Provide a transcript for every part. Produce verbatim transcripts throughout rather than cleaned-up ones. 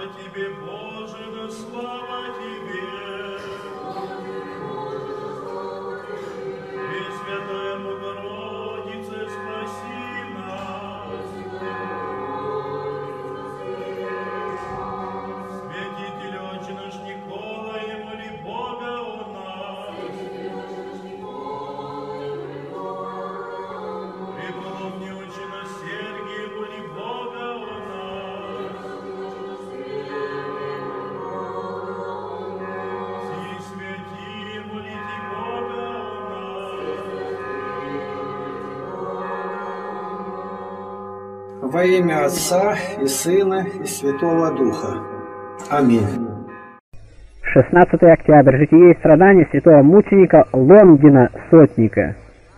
Тебе, Боже, да слава Тебе! Пресвятая Богородице, спаси нас! Святитель Отче наш Николай, моли Бога о нас! Преподобный Отче наш Сергий, моли Бога о нас! Все святые, молите Бога о нас! Во имя Отца и Сына и Святого Духа. Аминь. шестнадцатое октября. Житие и страдания святого мученика Лонгина Сотника.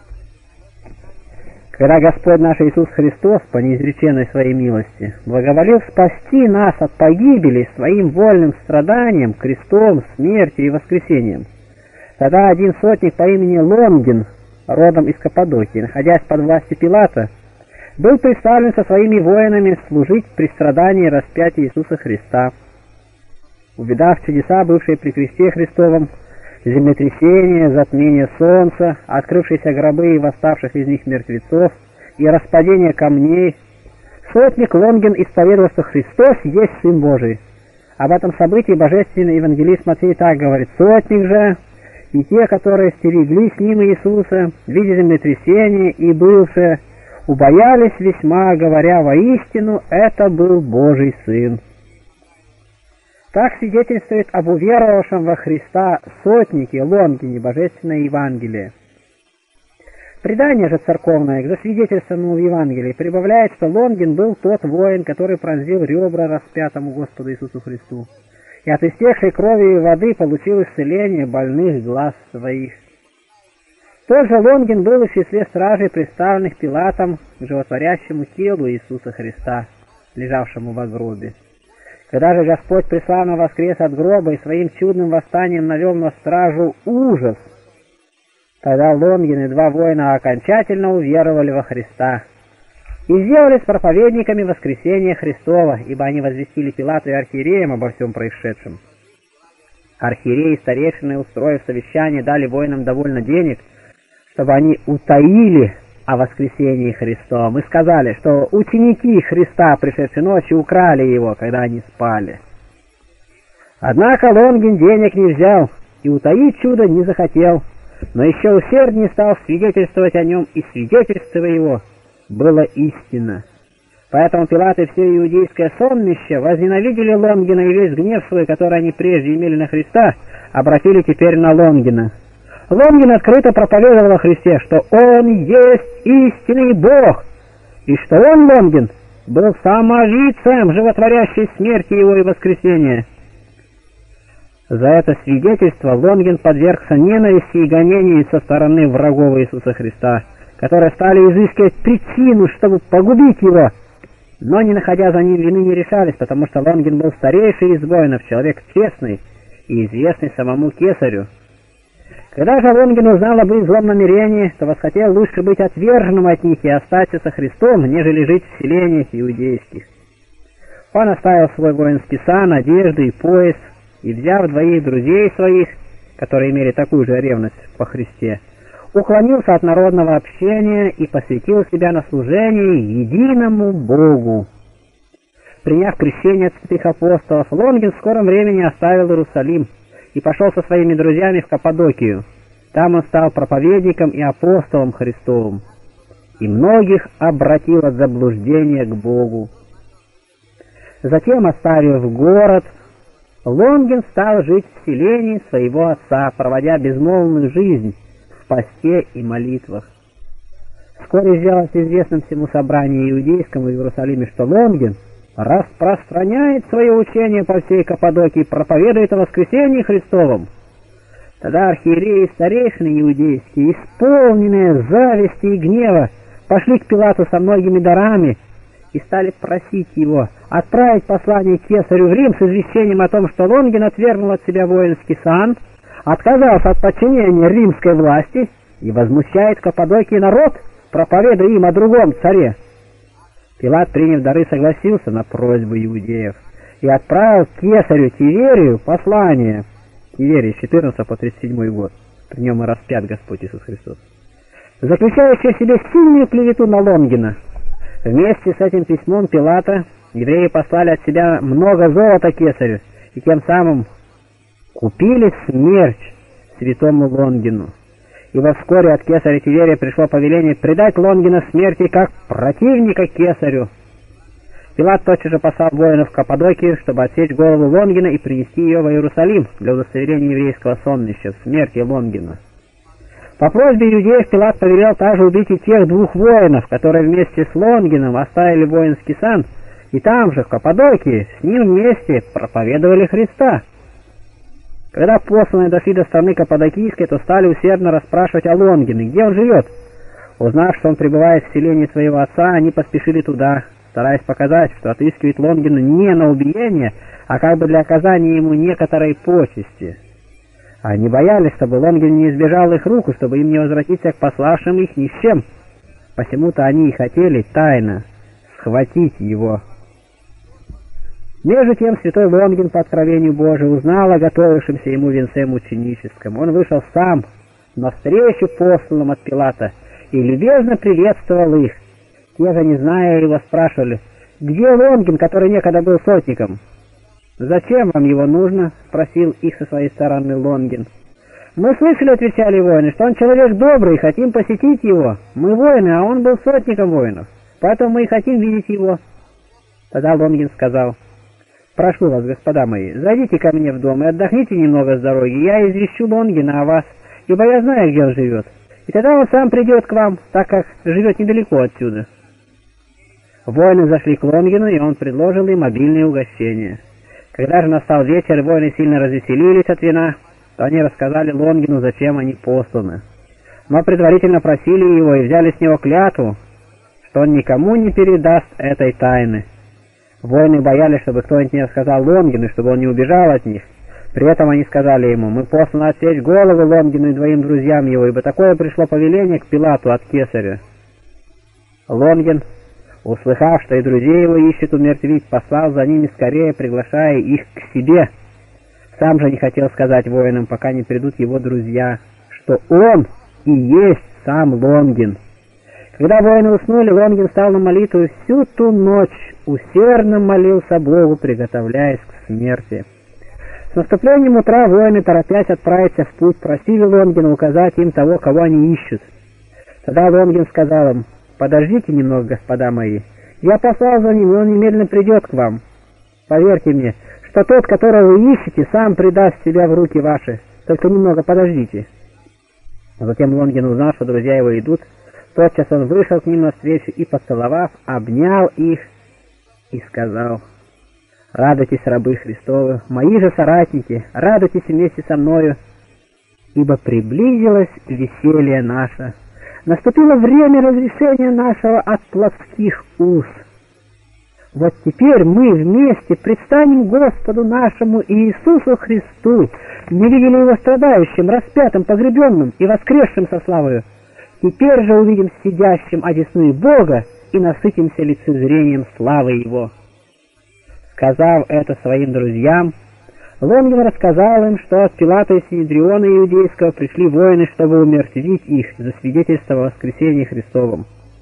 Когда Господь наш Иисус Христос по неизреченной своей милости благоволил спасти нас от погибели своим вольным страданием, крестом, смертью и воскресением, тогда один сотник по имени Лонгин, родом из Каппадокии, находясь под властью Пилата, был представлен со своими воинами служить при страдании и распятии Иисуса Христа. Увидав чудеса, бывшие при кресте Христовом, землетрясение, затмение солнца, открывшиеся гробы и восставших из них мертвецов, и распадение камней, сотник Лонгин исповедовал, что Христос есть Сын Божий. Об этом событии божественный евангелист Матфей так говорит: «Сотник же и те, которые стерегли с ним Иисуса, видя землетрясение и бывшее, убоялись весьма, говоря: воистину, это был Божий Сын». Так свидетельствует об уверовавшем во Христа сотнике Лонгине божественное Евангелие. Предание же церковное к засвидетельствованному в Евангелии прибавляет, что Лонгин был тот воин, который пронзил ребра распятому Господу Иисусу Христу, и от истекшей крови и воды получил исцеление больных глаз своих. Тот же Лонгин был в числе стражей, представленных Пилатом к животворящему телу Иисуса Христа, лежавшему во гробе. Когда же Господь преславно воскрес от гроба и своим чудным восстанием навел на стражу ужас, тогда Лонгин и два воина окончательно уверовали во Христа и сделались проповедниками воскресения Христова, ибо они возвестили Пилату и архиереям обо всем происшедшем. Архиереи и старейшины, устроив совещание, дали воинам довольно денег, чтобы они утаили о воскресении Христовом, и сказали, что ученики Христа, пришедшей ночью, украли его, когда они спали. Однако Лонгин денег не взял и утаить чудо не захотел, но еще усерднее стал свидетельствовать о нем, и свидетельство его было истинно. Поэтому Пилат и все иудейское сонмище возненавидели Лонгина, и весь гнев свой, который они прежде имели на Христа, обратили теперь на Лонгина. Лонгин открыто проповедовал о Христе, что Он есть истинный Бог, и что он, Лонгин, был самовицем, животворящей смерти его и воскресения. За это свидетельство Лонгин подвергся ненависти и гонению со стороны врагов Иисуса Христа, которые стали изыскивать причину, чтобы погубить его, но, не находя за ним вины, не решались, потому что Лонгин был старейший из воинов, человек честный и известный самому кесарю. Когда же Лонгин узнал об их злом намерении, то восхотел лучше быть отверженным от них и остаться со Христом, нежели жить в селениях иудейских. Он оставил свой воинский сан, одежду и пояс, и, взяв двоих друзей своих, которые имели такую же ревность по Христе, уклонился от народного общения и посвятил себя на служение единому Богу. Приняв крещение от святых апостолов, Лонгин в скором времени оставил Иерусалим и пошел со своими друзьями в Каппадокию. Там он стал проповедником и апостолом Христовым, и многих обратил от заблуждения к Богу. Затем, оставив город, Лонгин стал жить в селении своего отца, проводя безмолвную жизнь в посте и молитвах. Вскоре сделалось известным всему собранию иудейскому в Иерусалиме, что Лонгин распространяет свое учение по всей Каппадокии, проповедует о воскресении Христовом. Тогда архиереи и старейшины иудейские, исполненные зависти и гнева, пошли к Пилату со многими дарами и стали просить его отправить послание кесарю в Рим с извещением о том, что Лонгин отвергнул от себя воинский сан, отказался от подчинения римской власти и возмущает Каппадокий народ, проповедуя им о другом царе. Пилат, приняв дары, согласился на просьбу иудеев и отправил кесарю Тиверию послание. Тиверий с четырнадцатого по тридцать седьмой год, при нем и распят Господь Иисус Христос, заключающее в себе сильную клевету на Лонгина. Вместе с этим письмом Пилата евреи послали от себя много золота кесарю, и тем самым купили смерть святому Лонгину. Ибо вскоре от кесаря Тиверия пришло повеление предать Лонгина смерти как противника кесарю. Пилат тотчас же послал воинов в Каппадокию, чтобы отсечь голову Лонгина и принести ее в Иерусалим для удостоверения еврейского сонмища в смерти Лонгина. По просьбе иудеев Пилат повелел также убить и тех двух воинов, которые вместе с Лонгином оставили воинский сан, и там же, в Каппадокии, с ним вместе проповедовали Христа. Когда посланные дошли до страны Каппадокийской, то стали усердно расспрашивать о Лонгине, где он живет. Узнав, что он пребывает в селении своего отца, они поспешили туда, стараясь показать, что отыскивает Лонгина не на убиение, а как бы для оказания ему некоторой почести. Они боялись, чтобы Лонгин не избежал их рук, чтобы им не возвратиться к пославшим их ни с чем. Посему-то они и хотели тайно схватить его. Между тем святой Лонгин по откровению Божию узнал о готовившемся ему венце мученическом. Он вышел сам навстречу посланным от Пилата и любезно приветствовал их. Те же, не зная его, спрашивали: «Где Лонгин, который некогда был сотником?» «Зачем вам его нужно?» — спросил их со своей стороны Лонгин. «Мы слышали, — отвечали воины, — что он человек добрый, и хотим посетить его. Мы воины, а он был сотником воинов, поэтому мы и хотим видеть его». Тогда Лонгин сказал: «Прошу вас, господа мои, зайдите ко мне в дом и отдохните немного с дороги. Я извещу Лонгина о вас, ибо я знаю, где он живет. И тогда он сам придет к вам, так как живет недалеко отсюда». Воины зашли к Лонгину, и он предложил им обильные угощения. Когда же настал вечер, и воины сильно развеселились от вина, то они рассказали Лонгину, зачем они посланы. Но предварительно просили его и взяли с него клятву, что он никому не передаст этой тайны. Воины боялись, чтобы кто-нибудь не рассказал Лонгину, чтобы он не убежал от них. При этом они сказали ему: «Мы посланы отсечь головы Лонгину и двоим друзьям его, ибо такое пришло повеление к Пилату от кесаря». Лонгин, услыхав, что и друзей его ищут умертвить, послал за ними скорее, приглашая их к себе. Сам же не хотел сказать воинам, пока не придут его друзья, что он и есть сам Лонгин. Когда воины уснули, Лонгин стал на молитву и всю ту ночь усердно молился Богу, приготовляясь к смерти. С наступлением утра воины, торопясь отправиться в путь, просили Лонгина указать им того, кого они ищут. Тогда Лонгин сказал им: «Подождите немного, господа мои, я послал за ним, и он немедленно придет к вам. Поверьте мне, что тот, которого вы ищете, сам предаст себя в руки ваши, только немного подождите». Затем Лонгин узнал, что друзья его идут. Тотчас он вышел к ним навстречу и, поцеловав, обнял их и сказал: «Радуйтесь, рабы Христовы, мои же соратники, радуйтесь вместе со мною, ибо приблизилось веселье наше. Наступило время разрешения нашего от плотских уз. Вот теперь мы вместе предстанем Господу нашему Иисусу Христу, не видели его страдающим, распятым, погребенным и воскресшим со славою. Теперь же увидим сидящим одесную Бога и насытимся лицезрением славы Его». Сказав это своим друзьям, Лонгин рассказал им, что от Пилата и Синедриона иудейского пришли воины, чтобы умертвить их за свидетельство о воскресении Христовом.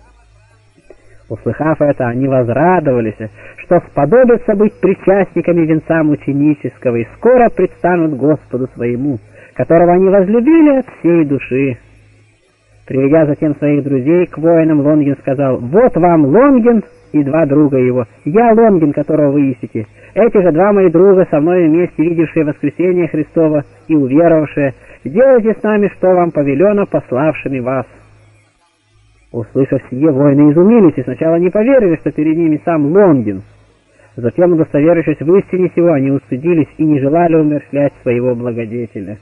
Услыхав это, они возрадовались, что сподобятся быть причастниками венца мученического и скоро предстанут Господу своему, которого они возлюбили от всей души. Приведя затем своих друзей к воинам, Лонгин сказал: «Вот вам Лонгин и два друга его. Я Лонгин, которого вы ищете. Эти же два мои друга, со мной вместе видевшие воскресение Христова и уверовавшие. Делайте с нами, что вам повелено пославшими вас». Услышав сие, воины изумились и сначала не поверили, что перед ними сам Лонгин. Затем, удостоверившись в истине сего, они устыдились и не желали умерщвлять своего благодетеля.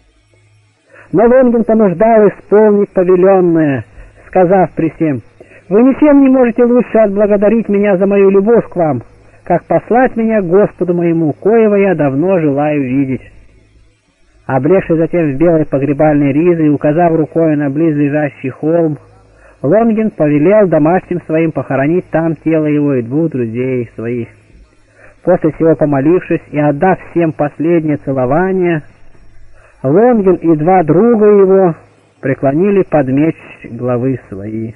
Но Лонгин понуждал исполнить повеленное, сказав при всем: «Вы ничем не можете лучше отблагодарить меня за мою любовь к вам, как послать меня к Господу моему, коего я давно желаю видеть». Облегшись затем в белой погребальной ризы и указав рукой на близлежащий холм, Лонгин повелел домашним своим похоронить там тело его и двух друзей своих. После всего помолившись и отдав всем последнее целование, Лонгин и два друга его преклонили под меч главы свои.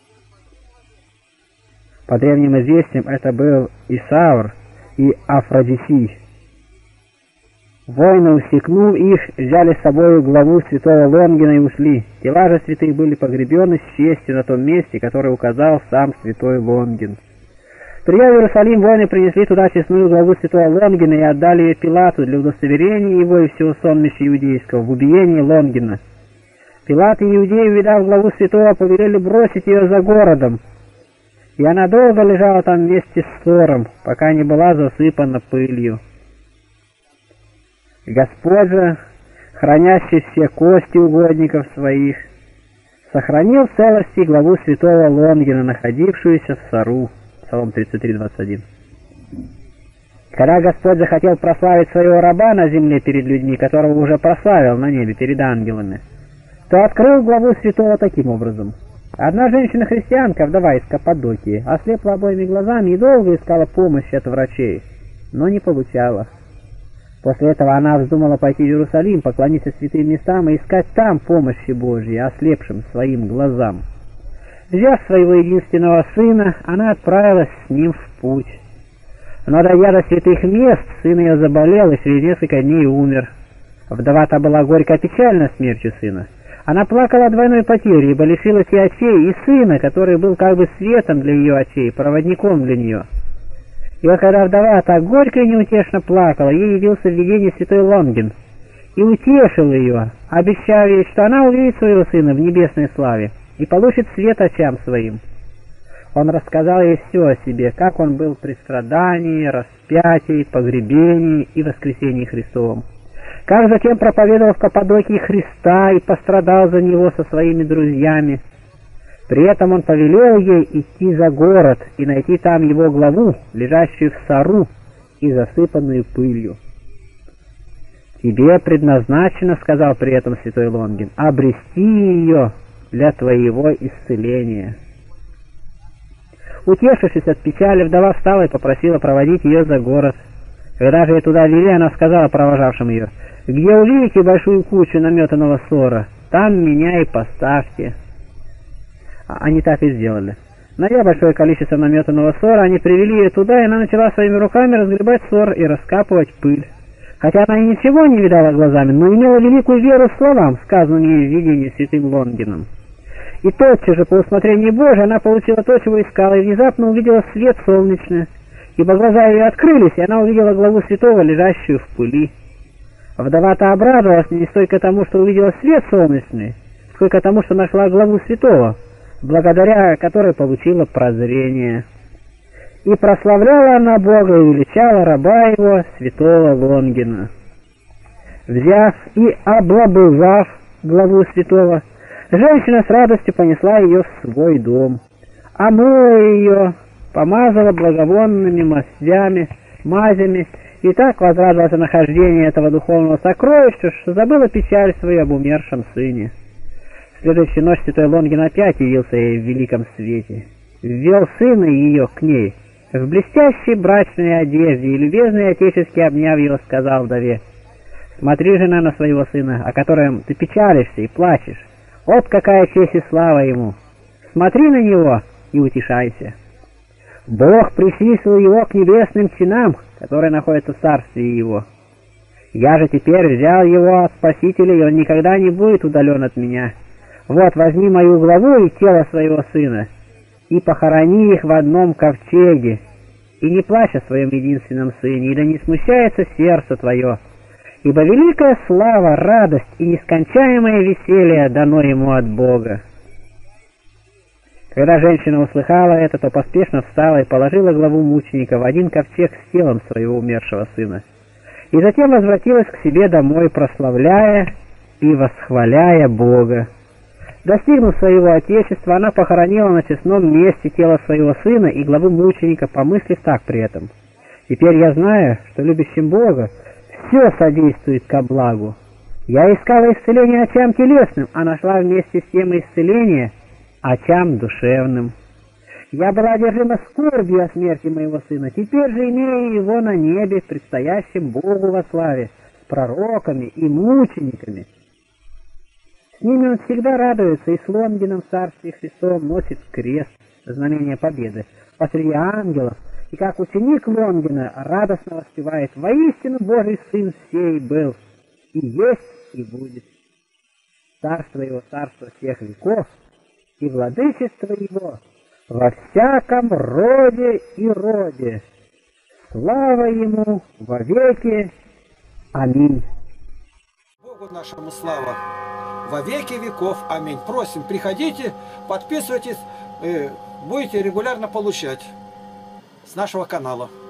По древним известиям это был Исаур и Афродисий. Воины, усекнув их, взяли с собой главу святого Лонгина и ушли. Тела же святые были погребены с честью на том месте, которое указал сам святой Лонгин. Придя в Иерусалим, воины принесли туда честную главу святого Лонгина и отдали ее Пилату для удостоверения его и всего сонмища иудейского в убиении Лонгина. Пилат и иудеи, увидав главу святого, повелели бросить ее за городом, и она долго лежала там вместе с ссором, пока не была засыпана пылью. Господь же, хранящий все кости угодников своих, сохранил в целости главу святого Лонгина, находившуюся в сору. Псалом тридцать три, двадцать один. Когда Господь захотел прославить своего раба на земле перед людьми, которого уже прославил на небе перед ангелами, то открыл главу святого таким образом. Одна женщина-христианка, вдова из Каппадокии, ослепла обоими глазами и долго искала помощи от врачей, но не получала. После этого она вздумала пойти в Иерусалим, поклониться святым местам и искать там помощи Божьей ослепшим своим глазам. Взяв своего единственного сына, она отправилась с ним в путь. Но, дойдя до святых мест, сын ее заболел и через несколько дней умер. Вдова-то была горько печальна смертью сына. Она плакала о двойной потере, ибо лишилась и очей, и сына, который был как бы светом для ее очей, проводником для нее. И вот когда вдова так горько и неутешно плакала, ей явился в видении святой Лонгин и утешил ее, обещав ей, что она увидит своего сына в небесной славе и получит свет очам своим. Он рассказал ей все о себе, как он был при страдании, распятии, погребении и воскресении Христовом, как затем проповедовал в Каппадокии Христа и пострадал за него со своими друзьями. При этом он повелел ей идти за город и найти там его главу, лежащую в сору и засыпанную пылью. «Тебе предназначено, — сказал при этом святой Лонгин, — обрести ее для твоего исцеления». Утешившись от печали, вдова встала и попросила проводить ее за город. Когда же ее туда вели, она сказала провожавшим ее: «Где увидите большую кучу наметанного ссора, там меня и поставьте». Они так и сделали. Найдя большое количество наметанного ссора, они привели ее туда, и она начала своими руками разгребать ссор и раскапывать пыль. Хотя она и ничего не видала глазами, но имела великую веру словам, сказанным ей в видении святым Лонгином. И тотчас же, по усмотрению Божия, она получила то, чего искала, и внезапно увидела свет солнечный, ибо глаза ее открылись, и она увидела главу святого, лежащую в пыли. Вдова-то обрадовалась не столько тому, что увидела свет солнечный, сколько тому, что нашла главу святого, благодаря которой получила прозрение. И прославляла она Бога и величала раба его, святого Лонгина. Взяв и облобызав главу святого, женщина с радостью понесла ее в свой дом, омыла ее, помазала благовонными мастями, мазями, и так возрадовалась о нахождении этого духовного сокровища, что забыла печаль свою об умершем сыне. В следующую ночь святой Лонгин опять явился ей в великом свете, ввел сына ее к ней в блестящей брачной одежде и, любезно и отечески обняв его, сказал вдове: «Смотри, жена, на своего сына, о котором ты печалишься и плачешь. Вот какая честь и слава ему! Смотри на него и утешайся. Бог причислил его к небесным чинам, которые находятся в царстве его. Я же теперь взял его от Спасителя, и он никогда не будет удален от меня. Вот, возьми мою главу и тело своего сына, и похорони их в одном ковчеге, и не плачь о своем единственном сыне, и да не смущается сердце твое, ибо великая слава, радость и нескончаемое веселье дано ему от Бога». Когда женщина услыхала это, то поспешно встала и положила главу мученика в один ковчег с телом своего умершего сына, и затем возвратилась к себе домой, прославляя и восхваляя Бога. Достигнув своего отечества, она похоронила на честном месте тело своего сына и главы мученика, помыслив так при этом: «Теперь я знаю, что любящим Бога все содействует ко благу. Я искала исцеление очам телесным, а нашла вместе с тем исцеление очам душевным. Я была одержима скорбью о смерти моего сына, теперь же имею его на небе, предстоящем Богу во славе, с пророками и мучениками. С ними он всегда радуется, и с Лонгином в Царстве Христовом носит крест, знамение победы, посреди ангелов, и как ученик Лонгина радостно воспевает: «Воистину Божий Сын сей был, и есть, и будет. Царство его, царство всех веков, и владычество его во всяком роде и роде. Слава ему во веки. Аминь». Богу нашему слава во веки веков. Аминь. Просим, приходите, подписывайтесь, будете регулярно получать с нашего канала.